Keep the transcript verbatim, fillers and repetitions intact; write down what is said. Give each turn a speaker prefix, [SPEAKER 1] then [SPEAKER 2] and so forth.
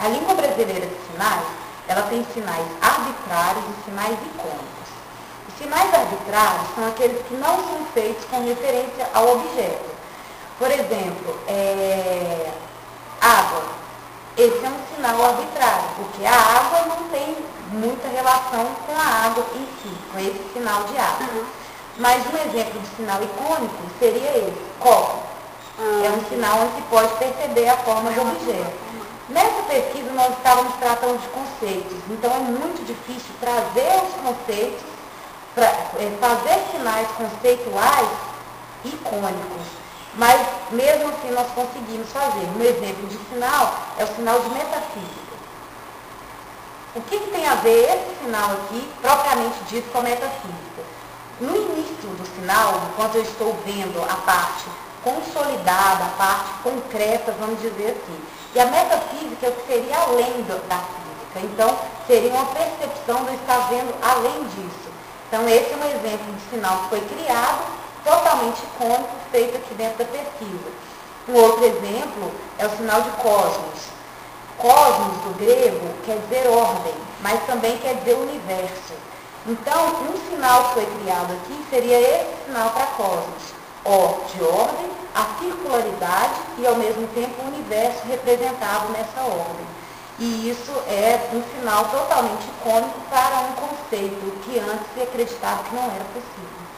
[SPEAKER 1] A língua brasileira de sinais, ela tem sinais arbitrários e sinais icônicos. Os sinais arbitrários são aqueles que não são feitos com referência ao objeto. Por exemplo, é, água. Esse é um sinal arbitrário, porque a água não tem muita relação com a água em si, com esse sinal de água. Uhum. Mas um exemplo de sinal icônico seria esse, copo. Uhum. É um sinal onde se pode perceber a forma do objeto. Nessa pesquisa nós estávamos tratando de conceitos, então é muito difícil trazer os conceitos, pra, é, fazer sinais conceituais icônicos. Mas, mesmo assim, nós conseguimos fazer. Um exemplo de sinal é o sinal de metafísica. O que, que tem a ver esse sinal aqui, propriamente dito, com a metafísica? No início do sinal, enquanto eu estou vendo a parte consolidada, a parte concreta, vamos dizer assim, e a metafísica é o que seria além do, da física. Então, seria uma percepção de eu estar vendo além disso. Então, esse é um exemplo de sinal que foi criado, totalmente icônico, feito aqui dentro da pesquisa. Um outro exemplo é o sinal de cosmos. Cosmos, do grego, quer dizer ordem, mas também quer dizer universo. Então, um sinal que foi criado aqui seria esse sinal para cosmos. O de ordem, a circularidade e, ao mesmo tempo, o universo representado nessa ordem. E isso é um sinal totalmente icônico para um conceito que antes se acreditava que não era possível.